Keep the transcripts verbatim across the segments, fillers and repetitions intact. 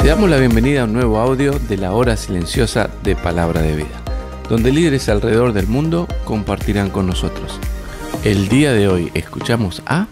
Te damos la bienvenida a un nuevo audio de la hora silenciosa de Palabra de Vida, donde líderes alrededor del mundo compartirán con nosotros. El día de hoy escuchamos a...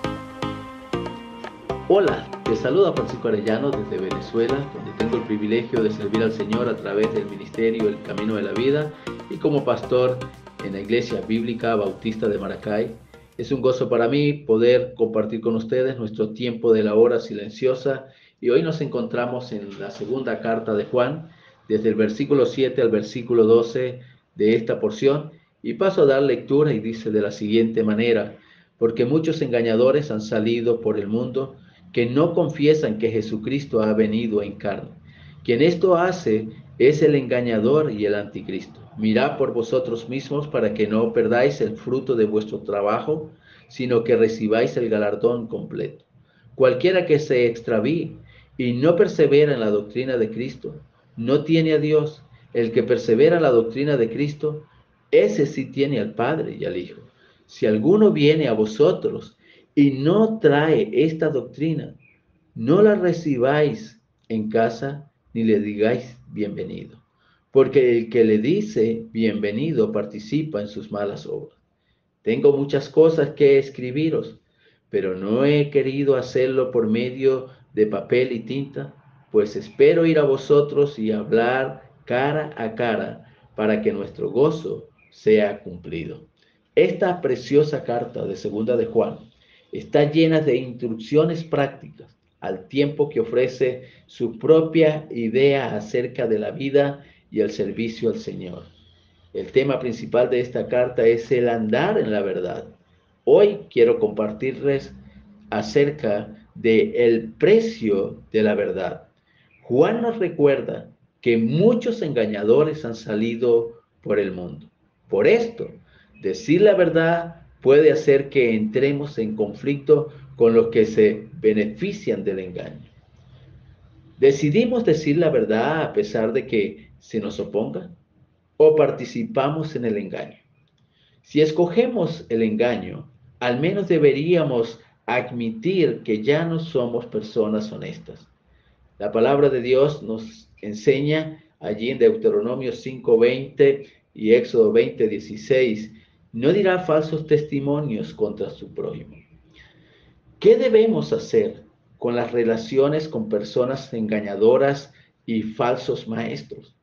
Hola, te saluda Francisco Arellano desde Venezuela, donde tengo el privilegio de servir al Señor a través del ministerio El Camino de la Vida y como pastor en la Iglesia Bíblica Bautista de Maracay. Es un gozo para mí poder compartir con ustedes nuestro tiempo de la hora silenciosa y hoy nos encontramos en la segunda carta de Juan, desde el versículo siete al versículo doce de esta porción, y paso a dar lectura y dice de la siguiente manera: porque muchos engañadores han salido por el mundo que no confiesan que Jesucristo ha venido en carne. Quien esto hace es el engañador y el anticristo. Mirad por vosotros mismos para que no perdáis el fruto de vuestro trabajo, sino que recibáis el galardón completo. Cualquiera que se extravíe y no persevera en la doctrina de Cristo, no tiene a Dios. El que persevera en la doctrina de Cristo, ese sí tiene al Padre y al Hijo. Si alguno viene a vosotros y no trae esta doctrina, no la recibáis en casa ni le digáis bienvenido, porque el que le dice bienvenido participa en sus malas obras. Tengo muchas cosas que escribiros, pero no he querido hacerlo por medio de papel y tinta, pues espero ir a vosotros y hablar cara a cara para que nuestro gozo sea cumplido. Esta preciosa carta de Segunda de Juan está llena de instrucciones prácticas, al tiempo que ofrece su propia idea acerca de la vida y el servicio al Señor. El tema principal de esta carta es el andar en la verdad. Hoy quiero compartirles acerca del precio de la verdad. Juan nos recuerda que muchos engañadores han salido por el mundo. Por esto, decir la verdad puede hacer que entremos en conflicto con los que se benefician del engaño. ¿Decidimos decir la verdad a pesar de que se nos oponga? ¿O participamos en el engaño? Si escogemos el engaño, al menos deberíamos admitir que ya no somos personas honestas. La palabra de Dios nos enseña allí en Deuteronomio cinco veinte y Éxodo veinte dieciséis, no dirá falsos testimonios contra su prójimo. ¿Qué debemos hacer con las relaciones con personas engañadoras y falsos maestros?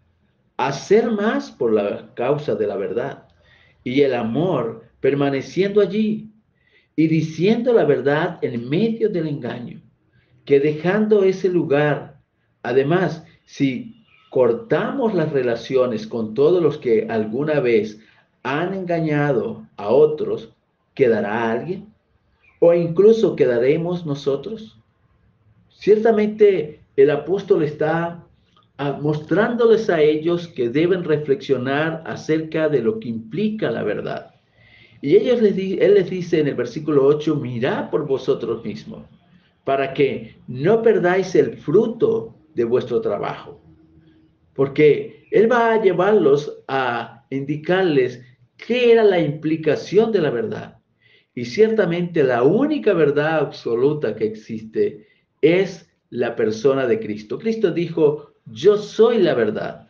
Hacer más por la causa de la verdad y el amor permaneciendo allí y diciendo la verdad en medio del engaño, que dejando ese lugar. Además, si cortamos las relaciones con todos los que alguna vez han engañado a otros, ¿quedará alguien? ¿O incluso quedaremos nosotros? Ciertamente el apóstol está ah, mostrándoles a ellos que deben reflexionar acerca de lo que implica la verdad. Y ellos les di, él les dice en el versículo ocho, mirad por vosotros mismos, para que no perdáis el fruto de vuestro trabajo. Porque él va a llevarlos a indicarles qué era la implicación de la verdad. Y ciertamente la única verdad absoluta que existe es la persona de Cristo. Cristo dijo, yo soy la verdad.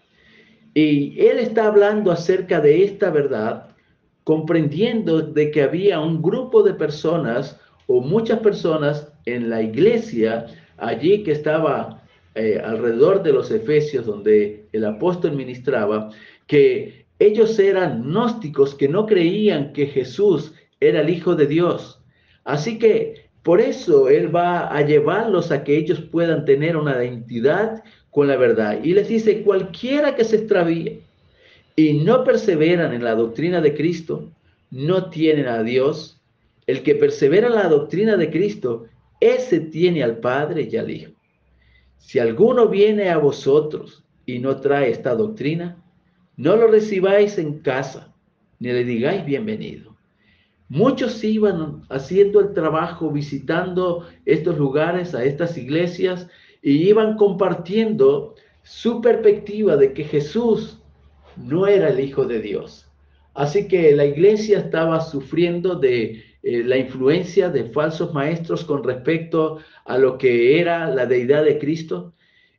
Y él está hablando acerca de esta verdad, comprendiendo de que había un grupo de personas o muchas personas en la iglesia allí que estaba eh, alrededor de los Efesios, donde el apóstol ministraba, que ellos eran gnósticos, que no creían que Jesús era el Hijo de Dios. Así que por eso él va a llevarlos a que ellos puedan tener una identidad con la verdad. Y les dice, cualquiera que se extravíe y no perseveran en la doctrina de Cristo, no tienen a Dios. El que persevera en la doctrina de Cristo, ese tiene al Padre y al Hijo. Si alguno viene a vosotros y no trae esta doctrina, no lo recibáis en casa, ni le digáis bienvenido. Muchos iban haciendo el trabajo, visitando estos lugares, a estas iglesias, y iban compartiendo su perspectiva de que Jesús no era el Hijo de Dios. Así que la iglesia estaba sufriendo de eh, la influencia de falsos maestros con respecto a lo que era la deidad de Cristo.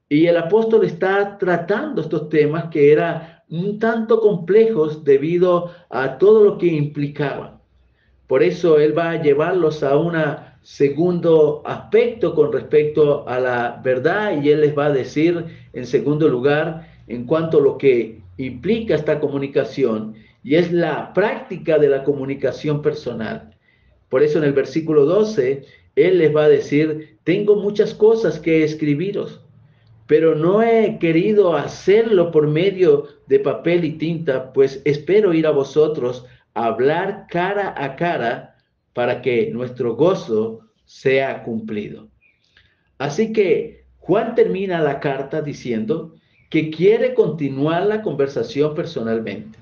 Y el apóstol está tratando estos temas que eran un tanto complejos debido a todo lo que implicaban. Por eso él va a llevarlos a un segundo aspecto con respecto a la verdad, y él les va a decir en segundo lugar en cuanto a lo que implica esta comunicación, y es la práctica de la comunicación personal. Por eso en el versículo doce, él les va a decir: tengo muchas cosas que escribiros, pero no he querido hacerlo por medio de papel y tinta, pues espero ir a vosotros a hablar cara a cara para que nuestro gozo sea cumplido. Así que Juan termina la carta diciendo que quiere continuar la conversación personalmente.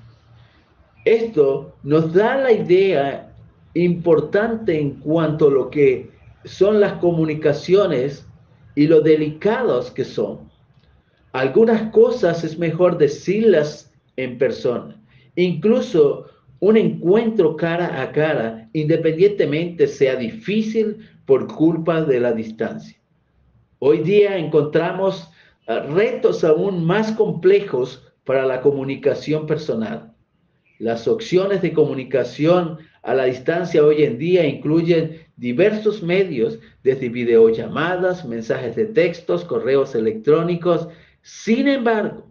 Esto nos da la idea importante en cuanto a lo que son las comunicaciones y lo delicados que son. Algunas cosas es mejor decirlas en persona. Incluso un encuentro cara a cara, independientemente sea difícil por culpa de la distancia. Hoy día encontramos uh, retos aún más complejos para la comunicación personal. Las opciones de comunicación a la distancia hoy en día incluyen diversos medios, desde videollamadas, mensajes de textos, correos electrónicos. Sin embargo,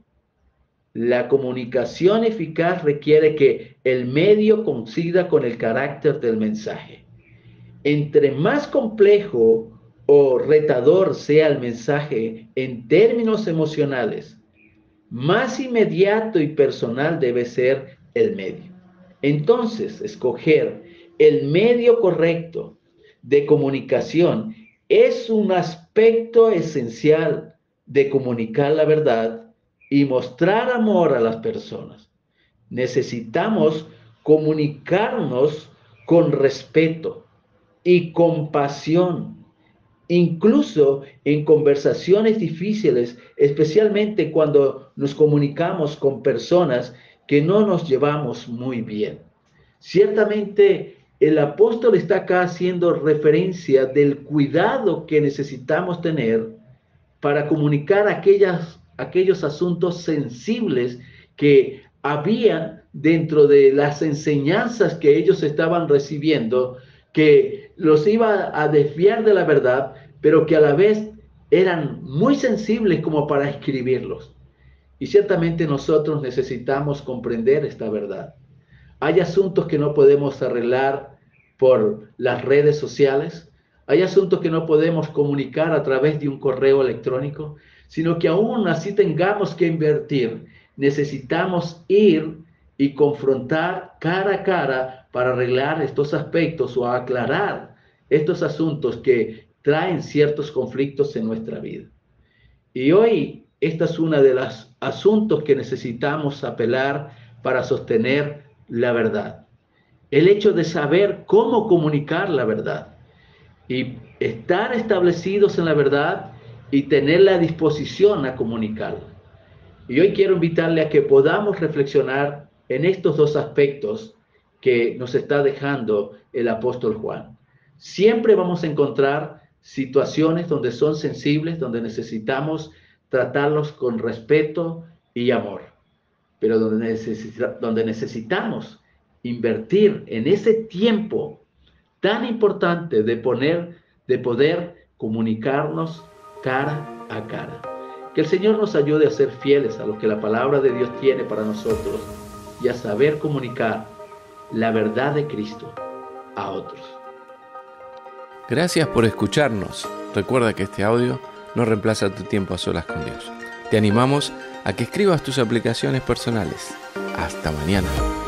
la comunicación eficaz requiere que el medio coincida con el carácter del mensaje. Entre más complejo o retador sea el mensaje en términos emocionales, más inmediato y personal debe ser el medio. Entonces, escoger el medio correcto de comunicación es un aspecto esencial de comunicar la verdad y mostrar amor a las personas. Necesitamos comunicarnos con respeto y compasión, incluso en conversaciones difíciles, especialmente cuando nos comunicamos con personas que no nos llevamos muy bien. Ciertamente, el apóstol está acá haciendo referencia del cuidado que necesitamos tener para comunicar aquellas, aquellos asuntos sensibles que había dentro de las enseñanzas que ellos estaban recibiendo, que los iba a desviar de la verdad, pero que a la vez eran muy sensibles como para escribirlos. Y ciertamente nosotros necesitamos comprender esta verdad. Hay asuntos que no podemos arreglar por las redes sociales. Hay asuntos que no podemos comunicar a través de un correo electrónico, sino que aún así tengamos que invertir. Necesitamos ir y confrontar cara a cara para arreglar estos aspectos o aclarar estos asuntos que traen ciertos conflictos en nuestra vida. Y hoy, esta es una de los asuntos que necesitamos apelar para sostener la verdad. El hecho de saber cómo comunicar la verdad y estar establecidos en la verdad y tener la disposición a comunicarla. Y hoy quiero invitarle a que podamos reflexionar en estos dos aspectos que nos está dejando el apóstol Juan. Siempre vamos a encontrar situaciones donde son sensibles, donde necesitamos tratarlos con respeto y amor, pero donde, necesita, donde necesitamos invertir en ese tiempo tan importante de, poner, de poder comunicarnos cara a cara. Que el Señor nos ayude a ser fieles a lo que la palabra de Dios tiene para nosotros y a saber comunicar la verdad de Cristo a otros. Gracias por escucharnos. Recuerda que este audio no reemplaza tu tiempo a solas con Dios. Te animamos a que escribas tus aplicaciones personales. Hasta mañana.